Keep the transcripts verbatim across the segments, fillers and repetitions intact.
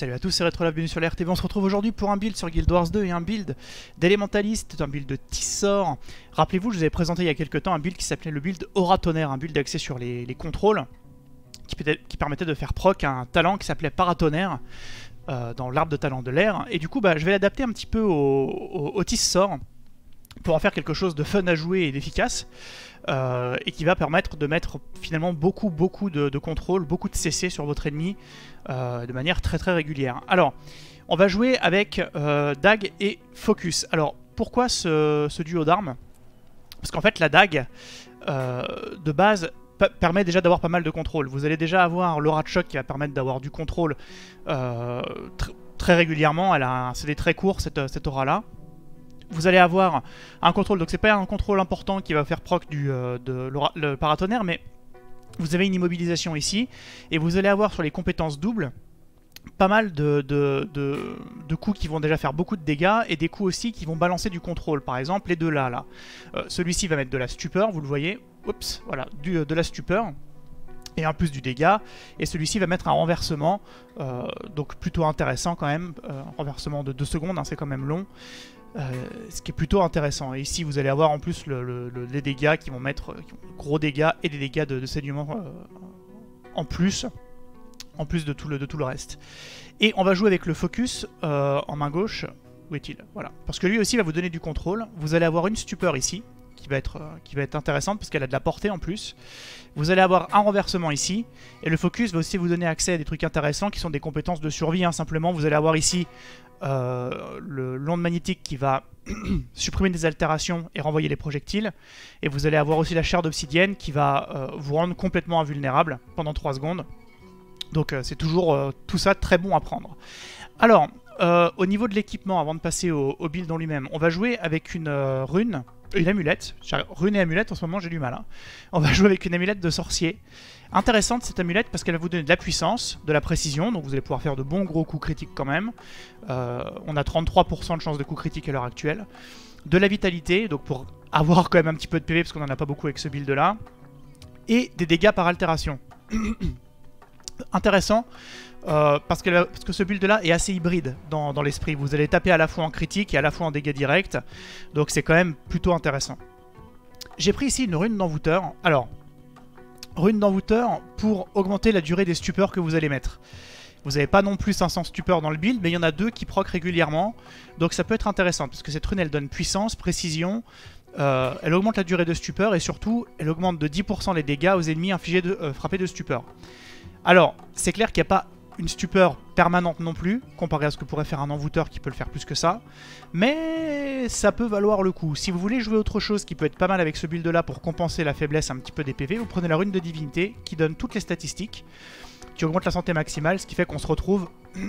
Salut à tous, c'est RetroLab, bienvenue sur la R T V. On se retrouve aujourd'hui pour un build sur Guild Wars deux et un build d'élémentaliste, un build de Tissor. Rappelez-vous, je vous avais présenté il y a quelques temps un build qui s'appelait le build Oratonnerre, un build axé sur les, les contrôles, qui, qui permettait de faire proc un talent qui s'appelait Paratonnerre euh, dans l'arbre de talent de l'air. Et du coup, bah, je vais l'adapter un petit peu au, au, au Tissor pour en faire quelque chose de fun à jouer et d'efficace. Euh, et qui va permettre de mettre finalement beaucoup beaucoup de, de contrôle, beaucoup de C C sur votre ennemi euh, de manière très très régulière. Alors, on va jouer avec euh, dague et focus. Alors, pourquoi ce, ce duo d'armes? Parce qu'en fait, la dague, euh, de base, permet déjà d'avoir pas mal de contrôle. Vous allez déjà avoir l'aura de choc qui va permettre d'avoir du contrôle euh, tr très régulièrement. C'est des traits courts, cette, cette aura-là. Vous allez avoir un contrôle, donc c'est pas un contrôle important qui va faire proc du, euh, de le paratonnerre, mais vous avez une immobilisation ici, et vous allez avoir sur les compétences doubles pas mal de, de, de, de coups qui vont déjà faire beaucoup de dégâts, et des coups aussi qui vont balancer du contrôle, par exemple les deux là, là. Euh, celui-ci va mettre de la stupeur, vous le voyez, oups, voilà, du, de la stupeur, et en plus du dégât, et celui-ci va mettre un renversement, euh, donc plutôt intéressant quand même, euh, un renversement de deux secondes, hein, c'est quand même long. Euh, ce qui est plutôt intéressant. Et ici vous allez avoir en plus le, le, le, les dégâts qui vont mettre qui vont, gros dégâts et des dégâts de, de saignement euh, en plus en plus de tout, le, de tout le reste. Et on va jouer avec le focus euh, en main gauche. Où est-il? Voilà. Parce que lui aussi va vous donner du contrôle. Vous allez avoir une stupeur ici qui va être, euh, qui va être intéressante parce qu'elle a de la portée en plus. Vous allez avoir un renversement ici. Et le focus va aussi vous donner accès à des trucs intéressants qui sont des compétences de survie, hein. Simplement vous allez avoir ici Euh, le l'onde magnétique qui va supprimer des altérations et renvoyer les projectiles, et vous allez avoir aussi la chair d'obsidienne qui va euh, vous rendre complètement invulnérable pendant trois secondes. Donc euh, c'est toujours euh, tout ça très bon à prendre. Alors euh, au niveau de l'équipement, avant de passer au, au build en lui-même, on va jouer avec une euh, rune, une amulette. Rune et amulette, en ce moment j'ai du mal, hein. On va jouer avec une amulette de sorcier. Intéressante cette amulette parce qu'elle va vous donner de la puissance, de la précision, donc vous allez pouvoir faire de bons gros coups critiques quand même. Euh, on a trente-trois pour cent de chance de coups critiques à l'heure actuelle. De la vitalité, donc pour avoir quand même un petit peu de P V parce qu'on n'en a pas beaucoup avec ce build là. Et des dégâts par altération. Intéressant euh, parce, que, parce que ce build là est assez hybride dans, dans l'esprit. Vous allez taper à la fois en critique et à la fois en dégâts directs, donc c'est quand même plutôt intéressant. J'ai pris ici une rune d'envoûteur. Alors, rune d'envoûteur pour augmenter la durée des stupeurs que vous allez mettre. Vous n'avez pas non plus cinq cents stupeurs dans le build, mais il y en a deux qui proc régulièrement, donc ça peut être intéressant, parce que cette rune elle donne puissance, précision, euh, elle augmente la durée de stupeur, et surtout elle augmente de dix pour cent les dégâts aux ennemis infligés de, euh, frappés de stupeur. Alors, c'est clair qu'il n'y a pas une stupeur permanente non plus, comparé à ce que pourrait faire un envoûteur qui peut le faire plus que ça, mais ça peut valoir le coup. Si vous voulez jouer autre chose qui peut être pas mal avec ce build là pour compenser la faiblesse un petit peu des P V, vous prenez la rune de divinité qui donne toutes les statistiques, qui augmente la santé maximale, ce qui fait qu'on se retrouve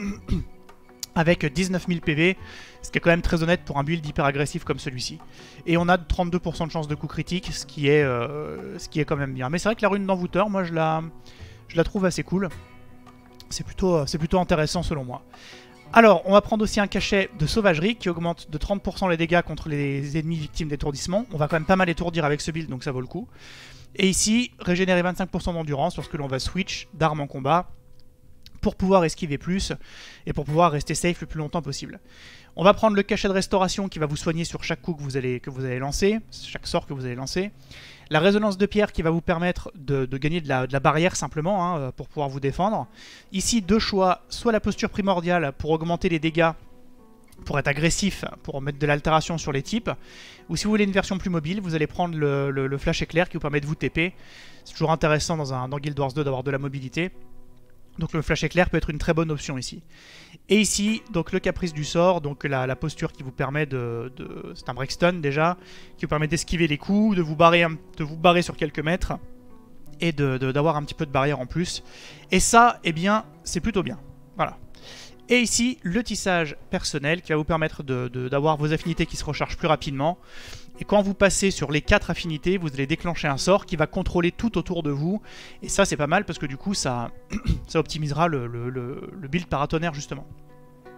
avec dix-neuf mille P V, ce qui est quand même très honnête pour un build hyper agressif comme celui-ci. Et on a trente-deux pour cent de chance de coup critique, ce qui est, euh, ce qui est quand même bien. Mais c'est vrai que la rune d'envoûteur, moi je la, je la trouve assez cool. C'est plutôt, c'est plutôt intéressant selon moi. Alors, on va prendre aussi un cachet de sauvagerie qui augmente de trente pour cent les dégâts contre les ennemis victimes d'étourdissement. On va quand même pas mal étourdir avec ce build, donc ça vaut le coup. Et ici, régénérer vingt-cinq pour cent d'endurance lorsque l'on va switch d'armes en combat pour pouvoir esquiver plus et pour pouvoir rester safe le plus longtemps possible. On va prendre le cachet de restauration qui va vous soigner sur chaque coup que vous allez, que vous allez lancer, chaque sort que vous allez lancer. La résonance de pierre qui va vous permettre de, de gagner de la, de la barrière simplement, hein, pour pouvoir vous défendre. Ici, deux choix, soit la posture primordiale pour augmenter les dégâts, pour être agressif, pour mettre de l'altération sur les types, ou si vous voulez une version plus mobile, vous allez prendre le, le, le flash éclair qui vous permet de vous T P. C'est toujours intéressant dans, un, dans Guild Wars deux d'avoir de la mobilité. Donc le flash éclair peut être une très bonne option ici. Et ici, donc le caprice du sort, donc la, la posture qui vous permet de... de c'est un breakstone déjà, qui vous permet d'esquiver les coups, de vous, barrer un, de vous barrer sur quelques mètres, et d'avoir de, de, un petit peu de barrière en plus. Et ça, eh bien, c'est plutôt bien. Voilà. Et ici, le tissage personnel qui va vous permettre d'avoir vos affinités qui se rechargent plus rapidement. Et quand vous passez sur les quatre affinités, vous allez déclencher un sort qui va contrôler tout autour de vous. Et ça, c'est pas mal parce que du coup, ça, ça optimisera le, le, le, le build paratonnerre justement.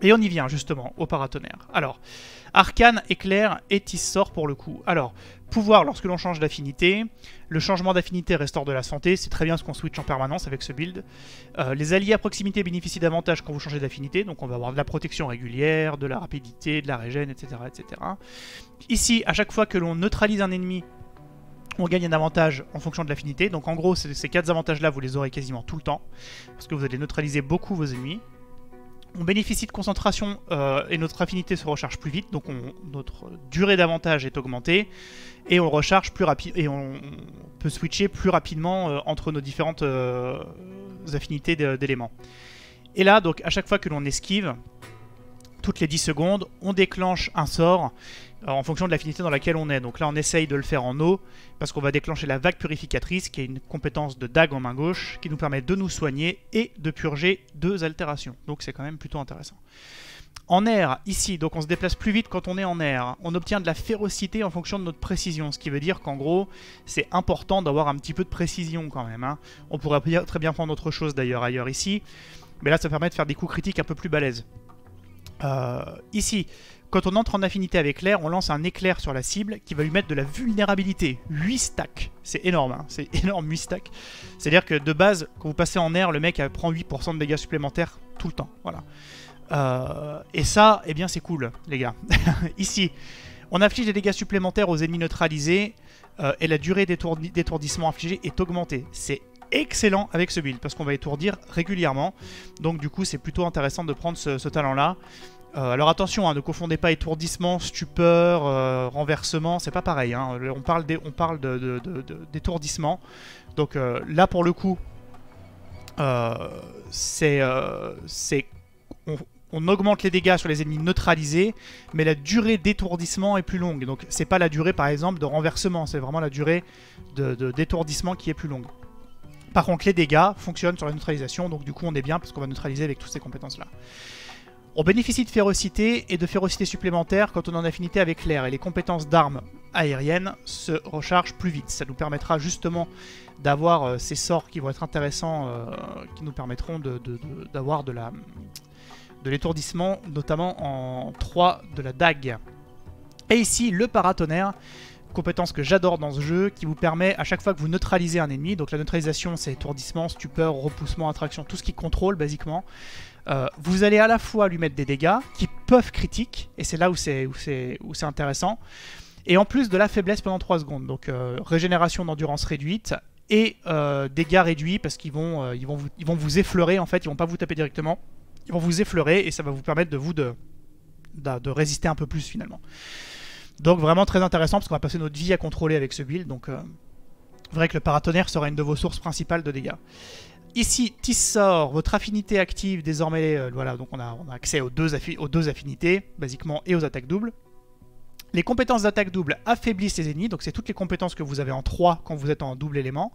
Et on y vient justement au paratonnerre. Alors, Arcane, Éclair et Tisse-Sort pour le coup. Alors, pouvoir lorsque l'on change d'affinité. Le changement d'affinité restaure de la santé. C'est très bien ce qu'on switch en permanence avec ce build. Euh, les alliés à proximité bénéficient davantage quand vous changez d'affinité. Donc on va avoir de la protection régulière, de la rapidité, de la régène, et cetera et cetera. Ici, à chaque fois que l'on neutralise un ennemi, on gagne un avantage en fonction de l'affinité. Donc en gros, ces quatre avantages-là, vous les aurez quasiment tout le temps. Parce que vous allez neutraliser beaucoup vos ennemis. On bénéficie de concentration euh, et notre affinité se recharge plus vite, donc on, notre durée d'avantage est augmentée et on recharge plus rapide et on, on peut switcher plus rapidement euh, entre nos différentes euh, affinités d'éléments. Et là, donc à chaque fois que l'on esquive, toutes les dix secondes, on déclenche un sort euh, en fonction de l'affinité dans laquelle on est. Donc là, on essaye de le faire en eau, parce qu'on va déclencher la vague purificatrice, qui est une compétence de dague en main gauche, qui nous permet de nous soigner et de purger deux altérations. Donc c'est quand même plutôt intéressant. En air, ici, donc on se déplace plus vite quand on est en air. On obtient de la férocité en fonction de notre précision, ce qui veut dire qu'en gros, c'est important d'avoir un petit peu de précision quand même. Hein. On pourrait très bien prendre autre chose d'ailleurs ailleurs ici, mais là ça permet de faire des coups critiques un peu plus balèzes. Euh, ici, quand on entre en affinité avec l'air, on lance un éclair sur la cible qui va lui mettre de la vulnérabilité. huit stacks. C'est énorme, hein, c'est énorme, huit stacks. C'est-à-dire que de base, quand vous passez en air, le mec prend huit pour cent de dégâts supplémentaires tout le temps. Voilà. Euh, et ça, eh bien c'est cool, les gars. Ici, on inflige des dégâts supplémentaires aux ennemis neutralisés euh, et la durée d'étourdissement infligée est augmentée. C'est excellent avec ce build parce qu'on va étourdir régulièrement, donc du coup c'est plutôt intéressant de prendre ce, ce talent là. Euh, alors attention, hein, ne confondez pas étourdissement, stupeur, euh, renversement, c'est pas pareil, hein. on parle d'étourdissement, donc euh, là pour le coup euh, c'est euh, on, on augmente les dégâts sur les ennemis neutralisés, mais la durée d'étourdissement est plus longue, donc c'est pas la durée par exemple de renversement, c'est vraiment la durée d'étourdissement qui est plus longue. Par contre, les dégâts fonctionnent sur la neutralisation, donc du coup on est bien parce qu'on va neutraliser avec toutes ces compétences-là. On bénéficie de férocité et de férocité supplémentaire quand on est en affinité avec l'air, et les compétences d'armes aériennes se rechargent plus vite. Ça nous permettra justement d'avoir euh, ces sorts qui vont être intéressants, euh, qui nous permettront d'avoir de, de, de, de, de l'étourdissement, notamment en trois de la dague. Et ici, le paratonnerre. Compétence que j'adore dans ce jeu, qui vous permet à chaque fois que vous neutralisez un ennemi, donc la neutralisation c'est étourdissement, stupeur, repoussement, attraction, tout ce qui contrôle basiquement, euh, vous allez à la fois lui mettre des dégâts qui peuvent critiques, et c'est là où c'est où c'est où c'est intéressant, et en plus de la faiblesse pendant trois secondes, donc euh, régénération d'endurance réduite, et euh, dégâts réduits parce qu'ils vont, euh, ils vont, vous, ils vont vous effleurer en fait, ils vont pas vous taper directement, ils vont vous effleurer et ça va vous permettre de vous de, de, de résister un peu plus finalement. Donc vraiment très intéressant parce qu'on va passer notre vie à contrôler avec ce build. Donc euh, vrai que le paratonnerre sera une de vos sources principales de dégâts. Ici, Tisse-Sort, votre affinité active désormais, euh, voilà, donc on a, on a accès aux deux, affi aux deux affinités, basiquement, et aux attaques doubles. Les compétences d'attaque double affaiblissent les ennemis, donc c'est toutes les compétences que vous avez en trois quand vous êtes en double élément.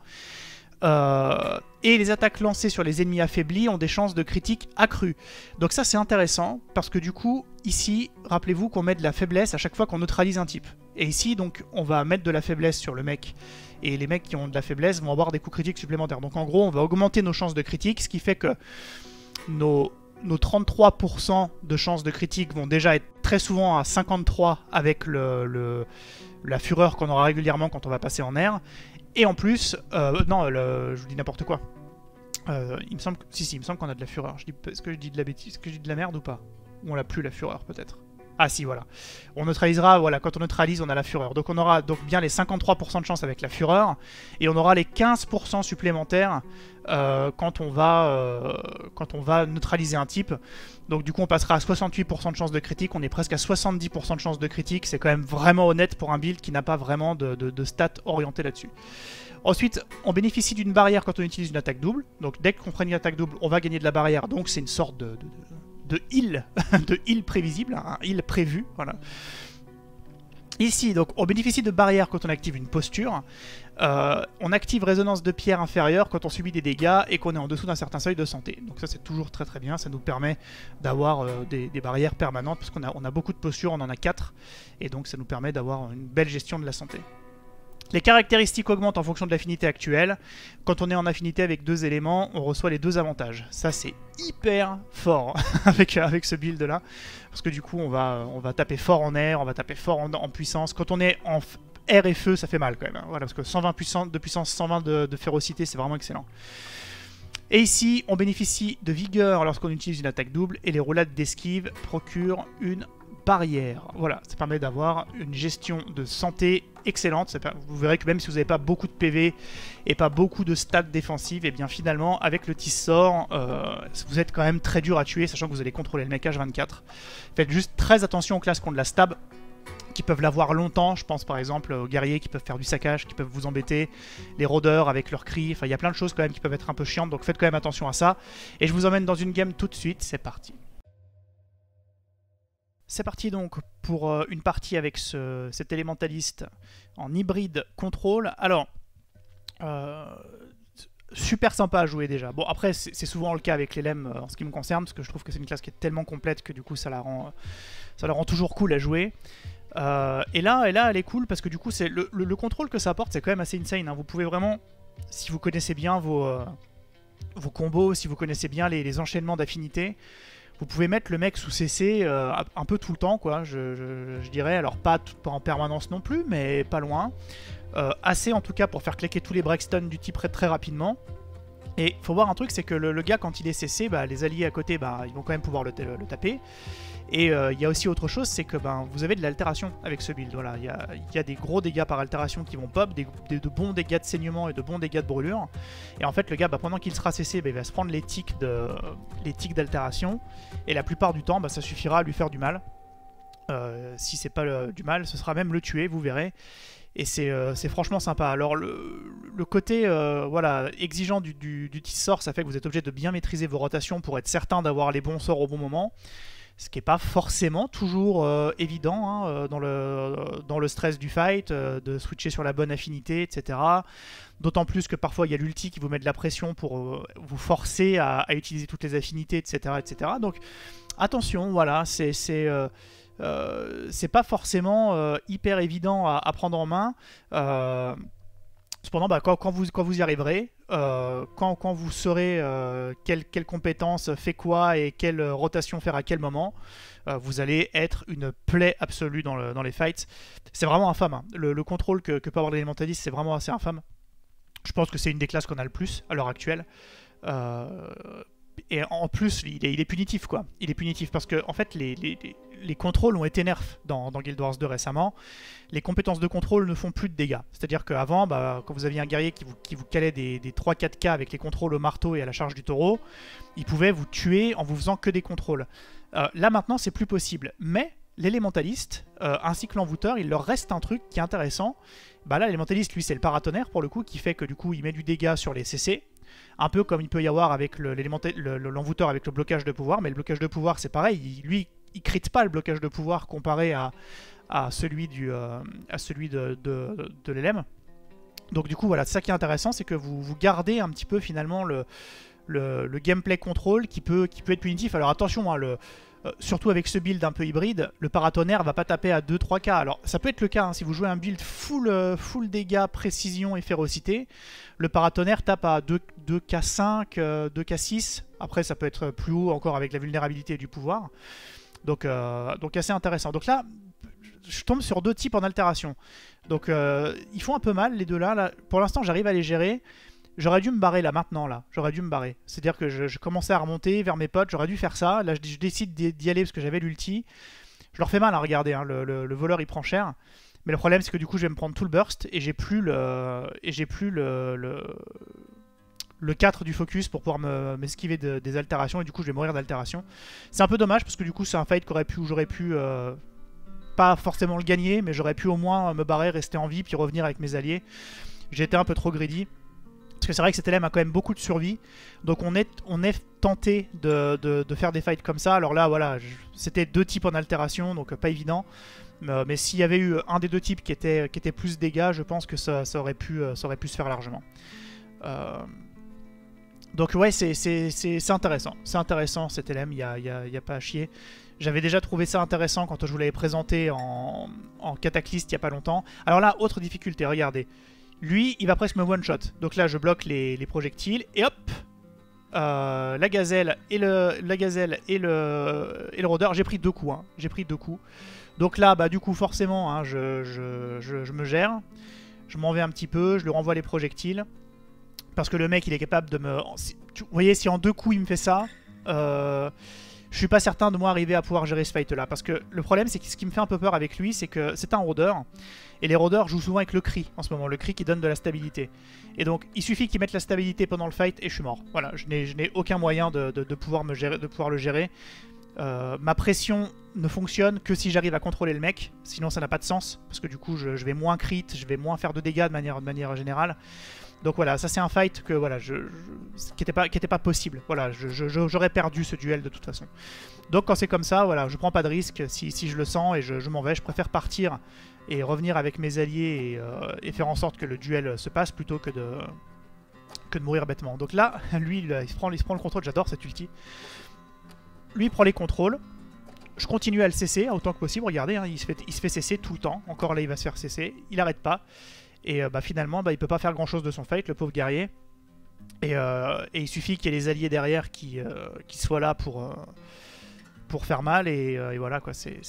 Euh, et les attaques lancées sur les ennemis affaiblis ont des chances de critique accrues. Donc ça c'est intéressant parce que du coup ici rappelez-vous qu'on met de la faiblesse à chaque fois qu'on neutralise un type. Et ici donc on va mettre de la faiblesse sur le mec, et les mecs qui ont de la faiblesse vont avoir des coups critiques supplémentaires. Donc en gros on va augmenter nos chances de critique, ce qui fait que nos, nos trente-trois pour cent de chances de critique vont déjà être très souvent à cinquante-trois avec le, le, la fureur qu'on aura régulièrement quand on va passer en air. Et en plus, euh, non, le, je vous dis n'importe quoi. Euh, il me semble, que, si si, il me semble qu'on a de la fureur. Est-ce que je dis de la bêtise, est-ce que je dis de la merde ou pas? Ou on l'a plus la fureur peut-être. Ah si, voilà. On neutralisera, voilà, quand on neutralise, on a la fureur. Donc on aura donc bien les cinquante-trois pour cent de chance avec la fureur, et on aura les quinze pour cent supplémentaires euh, quand on va euh, quand on va neutraliser un type. Donc du coup on passera à soixante-huit pour cent de chance de critique, on est presque à soixante-dix pour cent de chance de critique. C'est quand même vraiment honnête pour un build qui n'a pas vraiment de, de, de stats orientées là-dessus. Ensuite, on bénéficie d'une barrière quand on utilise une attaque double. Donc dès qu'on prend une attaque double, on va gagner de la barrière, donc c'est une sorte de... de, de de heal, de heal prévisible, un heal prévu, voilà. Ici, donc, on bénéficie de barrières quand on active une posture. Euh, on active résonance de pierre inférieure quand on subit des dégâts et qu'on est en dessous d'un certain seuil de santé. Donc ça, c'est toujours très très bien. Ça nous permet d'avoir euh, des, des barrières permanentes, parce qu'on a, on a beaucoup de postures, on en a quatre. Et donc ça nous permet d'avoir une belle gestion de la santé. Les caractéristiques augmentent en fonction de l'affinité actuelle. Quand on est en affinité avec deux éléments, on reçoit les deux avantages. Ça, c'est hyper fort avec, avec ce build-là. Parce que du coup, on va, on va taper fort en air, on va taper fort en, en puissance. Quand on est en air et feu, ça fait mal quand même. Hein. Voilà, parce que cent vingt puissance, de puissance, cent vingt de, de férocité, c'est vraiment excellent. Et ici, on bénéficie de vigueur lorsqu'on utilise une attaque double. Et les roulades d'esquive procurent une barrière. Voilà, ça permet d'avoir une gestion de santé excellente. Vous verrez que même si vous n'avez pas beaucoup de P V et pas beaucoup de stats défensives, et bien finalement avec le Tissor, euh, vous êtes quand même très dur à tuer, sachant que vous allez contrôler le mec H vingt-quatre. Faites juste très attention aux classes qui ont de la stab, qui peuvent l'avoir longtemps. Je pense par exemple aux guerriers qui peuvent faire du saccage, qui peuvent vous embêter, les rôdeurs avec leurs cris. Enfin, il y a plein de choses quand même qui peuvent être un peu chiantes, donc faites quand même attention à ça. Et je vous emmène dans une game tout de suite. C'est parti. C'est parti donc pour euh, une partie avec ce, cet élémentaliste en hybride contrôle. Alors, euh, super sympa à jouer déjà. Bon, après, c'est souvent le cas avec les L E M euh, en ce qui me concerne, parce que je trouve que c'est une classe qui est tellement complète que du coup, ça la rend, ça la rend toujours cool à jouer. Euh, et, là, et là, elle est cool parce que du coup, c'est le, le, le contrôle que ça apporte, c'est quand même assez insane. Hein. Vous pouvez vraiment, si vous connaissez bien vos, euh, vos combos, si vous connaissez bien les, les enchaînements d'affinités, vous pouvez mettre le mec sous C C euh, un peu tout le temps, quoi, je, je, je dirais. Alors pas, tout, pas en permanence non plus, mais pas loin. Euh, assez en tout cas pour faire claquer tous les Braxton du type très rapidement. Et il faut voir un truc, c'est que le, le gars, quand il est C C, bah, les alliés à côté, bah, ils vont quand même pouvoir le, le, le taper. Et il euh, y a aussi autre chose, c'est que ben, vous avez de l'altération avec ce build. Voilà, il y a, y a des gros dégâts par altération qui vont pop, des, des, de bons dégâts de saignement et de bons dégâts de brûlure. Et en fait, le gars, bah, pendant qu'il sera C C, bah, il va se prendre les tics d'altération. Et la plupart du temps, bah, ça suffira à lui faire du mal. Euh, si c'est pas le, du mal, ce sera même le tuer, vous verrez. Et c'est euh, franchement sympa. Alors le, le côté euh, voilà, exigeant du, du, du sort, ça fait que vous êtes obligé de bien maîtriser vos rotations pour être certain d'avoir les bons sorts au bon moment. Ce qui n'est pas forcément toujours euh, évident hein, euh, dans, le, dans le stress du fight, euh, de switcher sur la bonne affinité, et cetera. D'autant plus que parfois il y a l'ulti qui vous met de la pression pour euh, vous forcer à, à utiliser toutes les affinités, et cetera et cetera. Donc attention, voilà, c'est... Euh, Euh, c'est pas forcément euh, hyper évident à, à prendre en main. Euh, cependant, bah, quand, quand, vous, quand vous y arriverez, euh, quand, quand vous saurez euh, quelle, quelle compétence fait quoi et quelle rotation faire à quel moment, euh, vous allez être une plaie absolue dans, le, dans les fights. C'est vraiment infâme. Hein. Le, le contrôle que, que peut avoir l'élémentaliste, c'est vraiment assez infâme. Je pense que c'est une des classes qu'on a le plus à l'heure actuelle. Euh, et en plus, il est, il est punitif, quoi. Il est punitif parce que, en fait, les, les, les, les contrôles ont été nerfs dans, dans Guild Wars deux récemment. Les compétences de contrôle ne font plus de dégâts. C'est-à-dire qu'avant, bah, quand vous aviez un guerrier qui vous, qui vous calait des, des trois quatre K avec les contrôles au marteau et à la charge du taureau, il pouvait vous tuer en vous faisant que des contrôles. Euh, là, maintenant, c'est plus possible. Mais l'élémentaliste, euh, ainsi que l'envoûteur, il leur reste un truc qui est intéressant. Bah là, l'élémentaliste, lui, c'est le paratonnerre, pour le coup, qui fait que, du coup, il met du dégât sur les C C. Un peu comme il peut y avoir avec l'envoûteur avec le blocage de pouvoir, mais le blocage de pouvoir c'est pareil, il, lui il crit pas le blocage de pouvoir comparé à, à celui, du, euh, à celui de, de, de l'L M. Donc du coup voilà, c'est ça qui est intéressant, c'est que vous, vous gardez un petit peu finalement le, le, le gameplay control qui peut, qui peut être punitif. Alors attention, hein, le, euh, surtout avec ce build un peu hybride, le paratonnerre va pas taper à deux trois K. Alors ça peut être le cas hein, si vous jouez un build full, euh, full dégâts, précision et férocité. Le paratonnerre tape à deux K cinq, euh, deux K six. Après ça peut être plus haut encore avec la vulnérabilité du pouvoir. Donc, euh, donc assez intéressant. Donc là, je tombe sur deux types en altération. Donc euh, ils font un peu mal les deux là. là. Pour l'instant j'arrive à les gérer. J'aurais dû me barrer là maintenant là, j'aurais dû me barrer. C'est-à-dire que je, je commençais à remonter vers mes potes, j'aurais dû faire ça. Là je, je décide d'y aller parce que j'avais l'ulti. Je leur fais mal à regarder, hein. le, le, le voleur il prend cher. Mais le problème c'est que du coup je vais me prendre tout le burst et j'ai plus le et j'ai plus le, le, le quatre du focus pour pouvoir m'esquiver me, des altérations et du coup je vais mourir d'altération. C'est un peu dommage parce que du coup c'est un fight qu'aurait pu, où j'aurais pu euh, pas forcément le gagner, mais j'aurais pu au moins me barrer, rester en vie puis revenir avec mes alliés. J'ai été un peu trop greedy. Parce que c'est vrai que cet L M a quand même beaucoup de survie. Donc on est, on est tenté de, de, de faire des fights comme ça. Alors là, voilà, c'était deux types en altération, donc pas évident. Euh, mais s'il y avait eu un des deux types qui était, qui était plus dégâts, je pense que ça, ça, aurait pu, ça aurait pu se faire largement. Euh, Donc ouais, c'est intéressant. C'est intéressant cet L M, il n'y a, y a, y a pas à chier. J'avais déjà trouvé ça intéressant quand je vous l'avais présenté en, en Cataclysme il n'y a pas longtemps. Alors là, autre difficulté, regardez. Lui, il va presque me one-shot. Donc là, je bloque les, les projectiles et hop euh, la gazelle et le, la gazelle et le, et le rôdeur. J'ai pris deux coups. Hein. J'ai pris deux coups. Donc là, bah du coup, forcément, hein, je, je, je, je me gère. Je m'en vais un petit peu, je lui renvoie les projectiles. Parce que le mec, il est capable de me... Vous voyez, si en deux coups, il me fait ça... Euh... Je suis pas certain de moi arriver à pouvoir gérer ce fight là. Parce que le problème, c'est que ce qui me fait un peu peur avec lui, c'est que c'est un rôdeur. Et les rôdeurs jouent souvent avec le cri en ce moment. Le cri qui donne de la stabilité. Et donc, il suffit qu'il mette la stabilité pendant le fight et je suis mort. Voilà, je n'ai aucun moyen de, de, de, pouvoir me gérer, de pouvoir le gérer. Euh, ma pression ne fonctionne que si j'arrive à contrôler le mec. Sinon, ça n'a pas de sens. Parce que du coup, je, je vais moins crit, je vais moins faire de dégâts de manière, de manière générale. Donc voilà, ça c'est un fight que voilà, je, je, qui n'était pas, qui était pas possible. Voilà, j'aurais perdu ce duel de toute façon. Donc quand c'est comme ça, voilà, je prends pas de risque si, si je le sens et je, je m'en vais. Je préfère partir et revenir avec mes alliés et, euh, et faire en sorte que le duel se passe plutôt que de, que de mourir bêtement. Donc là, lui, il se prend, il se prend le contrôle, j'adore cette ulti. Lui, il prend les contrôles. Je continue à le cesser autant que possible. Regardez, hein, il, se fait, il se fait cesser tout le temps. Encore là, il va se faire cesser. Il n'arrête pas. Et euh, bah, finalement, bah, il peut pas faire grand chose de son fight, le pauvre guerrier. Et, euh, et il suffit qu'il y ait les alliés derrière qui, euh, qui soient là pour, euh, pour faire mal. Et, euh, et voilà, quoi, c'est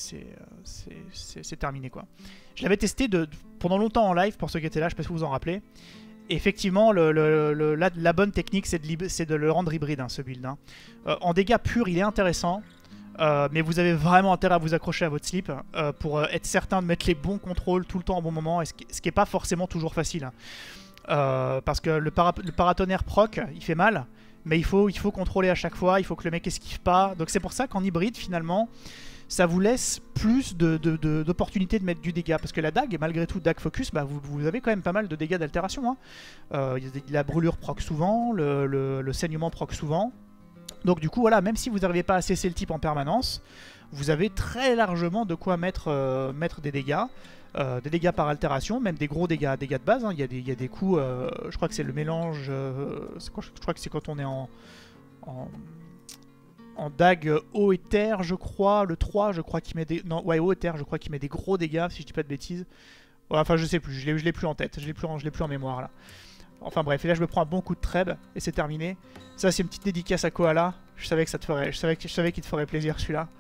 terminé, quoi. Je l'avais testé de, de, pendant longtemps en live, pour ceux qui étaient là, je sais pas si vous vous en rappelez. Et effectivement, le, le, le, la, la bonne technique, c'est de, de le rendre hybride, hein, ce build. Hein. Euh, en dégâts purs, il est intéressant. Euh, mais vous avez vraiment intérêt à vous accrocher à votre slip euh, pour euh, être certain de mettre les bons contrôles tout le temps au bon moment, et ce qui n'est pas forcément toujours facile. Hein. Euh, parce que le, para le paratonnerre proc, il fait mal, mais il faut, il faut contrôler à chaque fois, il faut que le mec esquive pas. Donc c'est pour ça qu'en hybride, finalement, ça vous laisse plus d'opportunités de, de, de, de mettre du dégât. Parce que la dague, malgré tout, dague focus, bah, vous, vous avez quand même pas mal de dégâts d'altération. Hein. Euh, la brûlure proc souvent, le, le, le saignement proc souvent. Donc du coup, voilà, même si vous n'arrivez pas à cesser le type en permanence, vous avez très largement de quoi mettre, euh, mettre des dégâts. Euh, des dégâts par altération, même des gros dégâts, dégâts de base. Hein. Il, y a des, il y a des coups, euh, je crois que c'est le mélange... Euh, quoi, je crois que c'est quand on est en... en en dague eau et terre, je crois. Le trois, je crois qu'il met des... Non, ouais, eau et terre, je crois qu'il met des gros dégâts, si je dis pas de bêtises. Ouais, enfin, je sais plus, je l'ai plus en tête, je l'ai plus, plus en mémoire, là. Enfin bref, et là je me prends un bon coup de treb et c'est terminé. Ça c'est une petite dédicace à Koala. Je savais que ça te ferait, je savais que je savais qu'il te ferait plaisir celui-là.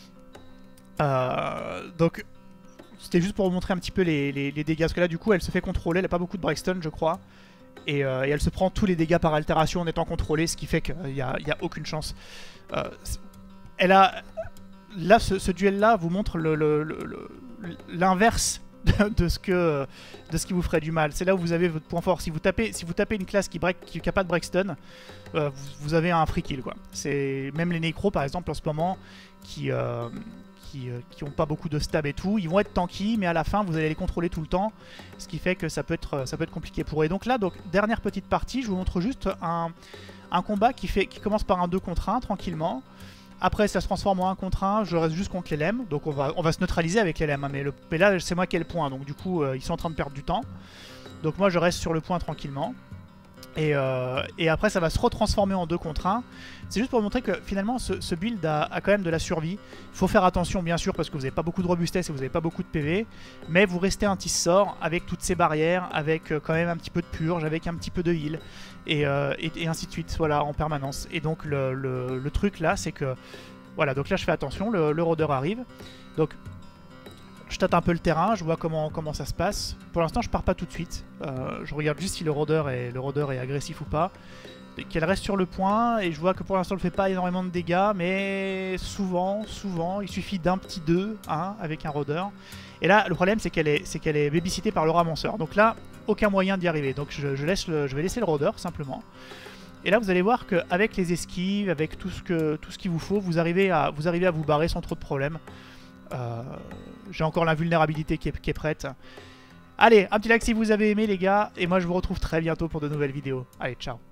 Euh, donc c'était juste pour vous montrer un petit peu les, les, les dégâts. Parce que là du coup elle se fait contrôler, elle a pas beaucoup de breakstone je crois. Et, euh, et elle se prend tous les dégâts par altération en étant contrôlée, ce qui fait qu'il n'y a, y a aucune chance. Euh, elle a... Là ce, ce duel là vous montre l'inverse. De ce, que, de ce qui vous ferait du mal. C'est là où vous avez votre point fort. Si vous tapez, si vous tapez une classe qui n'a qui, qui pas de breakstone, euh, vous, vous avez un free kill, quoi. C'est même les nécros par exemple en ce moment qui euh, qui, euh, qui ont pas beaucoup de stab et tout, ils vont être tanky, mais à la fin vous allez les contrôler tout le temps, ce qui fait que ça peut être ça peut être compliqué pour eux. Et donc là, donc dernière petite partie, je vous montre juste un, un combat qui fait qui commence par un deux contre un tranquillement. Après, ça se transforme en un contre un, je reste juste contre les L M, donc on va, on va se neutraliser avec les L M, hein, mais, le, mais là, c'est moi qui ai le point, donc du coup, euh, ils sont en train de perdre du temps. Donc moi, je reste sur le point tranquillement. Et, euh, et après, ça va se retransformer en deux contre un. C'est juste pour montrer que finalement, ce, ce build a, a quand même de la survie. Il faut faire attention, bien sûr, parce que vous n'avez pas beaucoup de robustesse et vous n'avez pas beaucoup de P V, mais vous restez un Tissor avec toutes ces barrières, avec euh, quand même un petit peu de purge, avec un petit peu de heal. Et, euh, et, et ainsi de suite, voilà, en permanence. Et donc le, le, le truc là, c'est que... Voilà, donc là je fais attention, le, le rôdeur arrive. Donc je tâte un peu le terrain, je vois comment, comment ça se passe. Pour l'instant je pars pas tout de suite. Euh, je regarde juste si le rôdeur est, le rôdeur est agressif ou pas. Qu'elle reste sur le point, et je vois que pour l'instant elle fait pas énormément de dégâts, mais souvent, souvent, il suffit d'un petit deux, hein, avec un rôdeur. Et là, le problème c'est qu'elle est, c'est qu'elle est babysitée par le ramasseur. Donc là, aucun moyen d'y arriver. Donc je, je, laisse le, je vais laisser le rôdeur, simplement. Et là, vous allez voir qu'avec les esquives, avec tout ce que tout ce qu'il vous faut, vous arrivez, à, vous arrivez à vous barrer sans trop de problèmes. Euh, J'ai encore l'invulnérabilité qui est, qui est prête. Allez, un petit like si vous avez aimé, les gars. Et moi, je vous retrouve très bientôt pour de nouvelles vidéos. Allez, ciao.